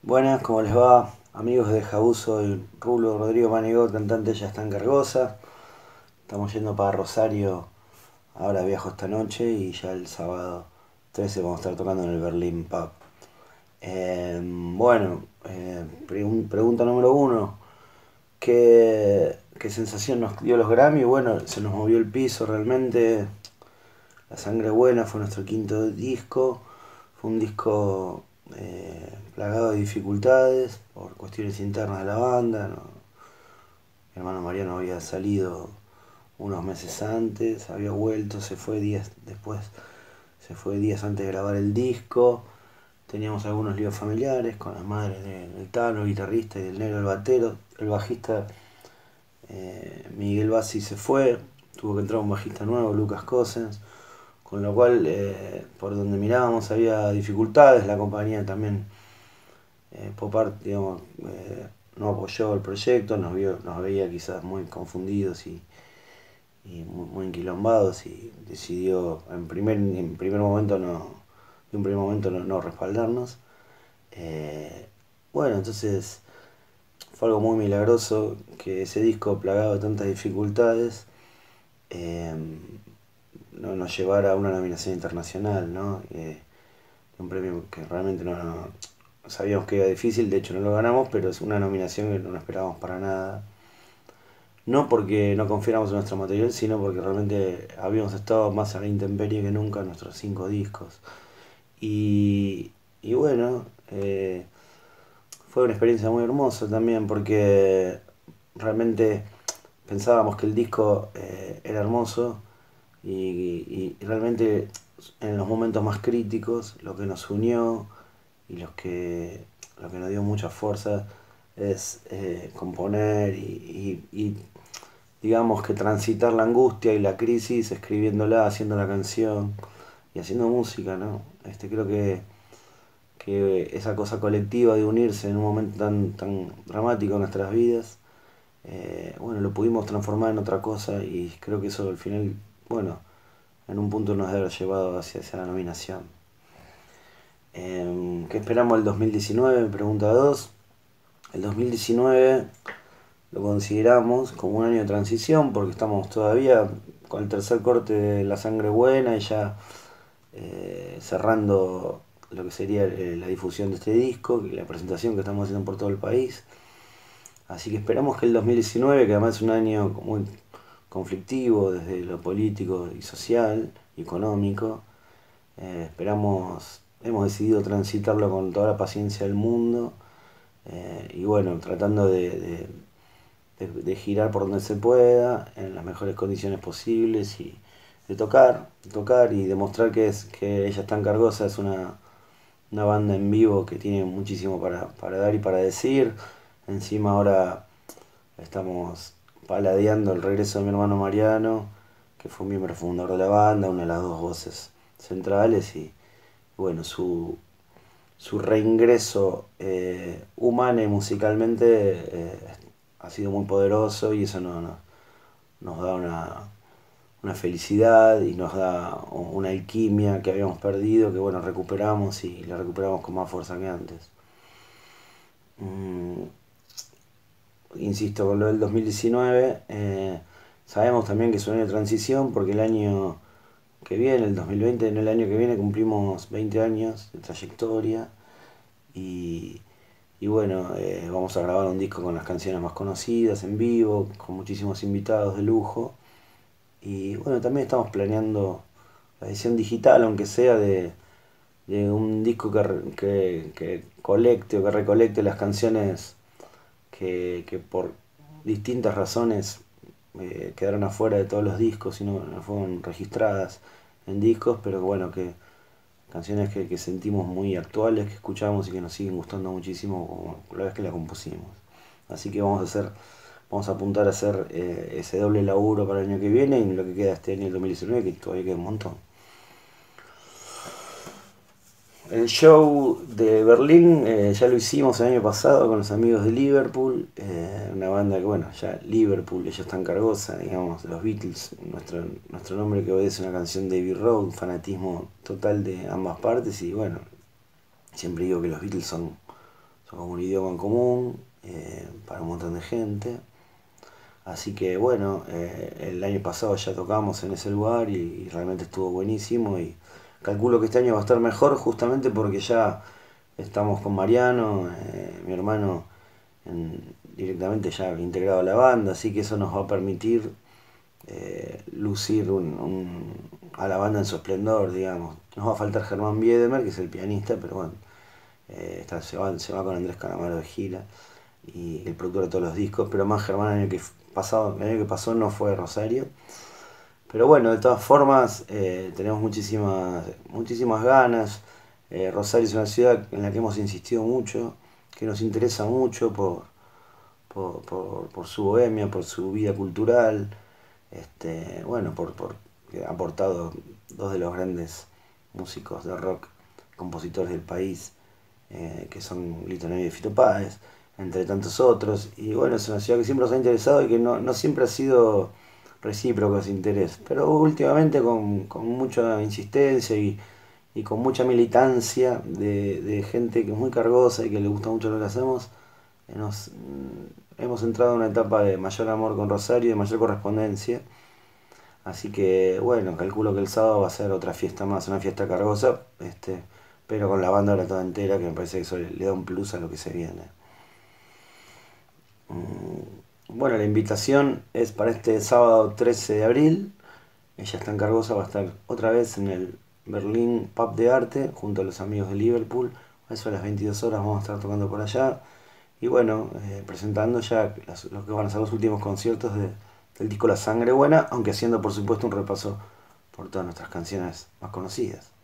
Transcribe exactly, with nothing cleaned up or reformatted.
Buenas, ¿cómo les va? Amigos de Jauso, el Rulo Rodrigo Manigot, cantante ya está en Cargosa. Estamos yendo para Rosario, ahora viajo esta noche y ya el sábado trece vamos a estar tocando en el Berlín Pub. Eh, bueno, eh, pregun- pregunta número uno, ¿qué, ¿qué sensación nos dio los Grammy? Bueno, se nos movió el piso realmente. La Sangre Buena fue nuestro quinto disco. Fue un disco eh, plagado de dificultades por cuestiones internas de la banda. ¿No? Mi hermano Mariano había salido unos meses antes, había vuelto, se fue días después, se fue días antes de grabar el disco. Teníamos algunos líos familiares con las madres del Tano, el guitarrista, y del Negro, el batero. El bajista eh, Miguel Bassi se fue, tuvo que entrar un bajista nuevo, Lucas Cosens, con lo cual eh, por donde mirábamos había dificultades. La compañía también, eh, Pop Art, digamos, eh, no apoyó el proyecto, nos, vio, nos veía quizás muy confundidos y, y muy, muy enquilombados, y decidió en primer, en primer momento no, de un primer momento no, no respaldarnos. Eh, bueno, entonces fue algo muy milagroso que ese disco plagado de tantas dificultades eh, no nos llevara a una nominación internacional, ¿no? Eh, un premio que realmente no, no, sabíamos que era difícil, de hecho no lo ganamos, pero es una nominación que no esperábamos para nada. No porque no confiáramos en nuestro material, sino porque realmente habíamos estado más a la intemperie que nunca en nuestros cinco discos. Y, y bueno, eh, fue una experiencia muy hermosa también porque realmente pensábamos que el disco eh, era hermoso y, y, y realmente en los momentos más críticos lo que nos unió y los que, lo que nos dio mucha fuerza es eh, componer y, y, y digamos que transitar la angustia y la crisis escribiéndola, haciendo la canción y haciendo música, ¿no? Este, creo que, que esa cosa colectiva de unirse en un momento tan, tan dramático en nuestras vidas, eh, bueno, lo pudimos transformar en otra cosa y creo que eso al final, bueno, en un punto nos debe haber llevado hacia, hacia la nominación. Eh, ¿Qué esperamos del dos mil diecinueve? Me pregunta dos. El dos mil diecinueve lo consideramos como un año de transición porque estamos todavía con el tercer corte de La Sangre Buena y ya eh, cerrando lo que sería eh, la difusión de este disco y la presentación que estamos haciendo por todo el país. Así que esperamos que el dos mil diecinueve, que además es un año muy conflictivo desde lo político y social y económico, eh, esperamos, hemos decidido transitarlo con toda la paciencia del mundo eh, y bueno, tratando de, de, de, de girar por donde se pueda, en las mejores condiciones posibles y de tocar, de tocar y demostrar que, es, que Ella está en Cargosa es una, una banda en vivo que tiene muchísimo para, para dar y para decir. Encima ahora estamos paladeando el regreso de mi hermano Mariano, que fue miembro fundador de la banda, una de las dos voces centrales, y bueno, su, su reingreso eh, humano y musicalmente eh, ha sido muy poderoso y eso no, no- nos da una, una felicidad y nos da una alquimia que habíamos perdido, que bueno, recuperamos y la recuperamos con más fuerza que antes. Mm, insisto con lo del dos mil diecinueve, eh, sabemos también que es un año de transición porque el año que viene, el dos mil veinte, en el año que viene cumplimos veinte años de trayectoria y, y bueno, eh, vamos a grabar un disco con las canciones más conocidas en vivo, con muchísimos invitados de lujo. Y bueno, también estamos planeando la edición digital, aunque sea de, de un disco que, que, que colecte o que recolecte las canciones que, que por distintas razones eh, quedaron afuera de todos los discos y no, no fueron registradas en discos, pero bueno, que canciones que, que sentimos muy actuales, que escuchamos y que nos siguen gustando muchísimo como la vez que la compusimos. Así que vamos a hacer, vamos a apuntar a hacer eh, ese doble laburo para el año que viene y lo que queda este año, el dos mil diecinueve, que todavía queda un montón. El show de Berlín eh, ya lo hicimos el año pasado con los amigos de Liverpool, eh, una banda que, bueno, ya Liverpool, ellos están cargosa, digamos, los Beatles, nuestro, nuestro nombre que obedece una canción de Abbey Road, fanatismo total de ambas partes y bueno, siempre digo que los Beatles son, son como un idioma en común eh, para un montón de gente. Así que bueno, eh, el año pasado ya tocamos en ese lugar y, y realmente estuvo buenísimo y calculo que este año va a estar mejor justamente porque ya estamos con Mariano, eh, mi hermano, en- directamente ya integrado a la banda, así que eso nos va a permitir eh, lucir un- un- a la banda en su esplendor, digamos. Nos va a faltar Germán Biedemer, que es el pianista, pero bueno, eh, está- se va, se va con Andrés Calamaro de gira y el productor de todos los discos, pero más Germán el año que pasado, el año que pasó no fue de Rosario. Pero bueno, de todas formas, eh, tenemos muchísimas, muchísimas ganas. Eh, Rosario es una ciudad en la que hemos insistido mucho, que nos interesa mucho por, por, por- por su bohemia, por su vida cultural, este, bueno, por, por que ha aportado dos de los grandes músicos de rock, compositores del país, eh, que son Lito Nevia y Fito Páez, entre tantos otros. Y bueno, es una ciudad que siempre nos ha interesado y que no, no siempre ha sido recíproco ese interés, pero últimamente con, con mucha insistencia y, y con mucha militancia de, de gente que es muy cargosa y que le gusta mucho lo que hacemos, eh, nos, mm, hemos entrado en una etapa de mayor amor con Rosario y de mayor correspondencia. Así que bueno, calculo que el sábado va a ser otra fiesta más, una fiesta cargosa, este, pero con la banda ahora toda entera, que me parece que eso le, le da un plus a lo que se viene. Mm, Bueno, la invitación es para este sábado trece de abril. Ella está en Cargosa, va a estar otra vez en el Berlín Pub de Arte, junto a los amigos de Liverpool. A eso a las veintidós horas vamos a estar tocando por allá. Y bueno, eh, presentando ya los, los que van a ser los últimos conciertos de- del disco La Sangre Buena, aunque haciendo por supuesto un repaso por todas nuestras canciones más conocidas.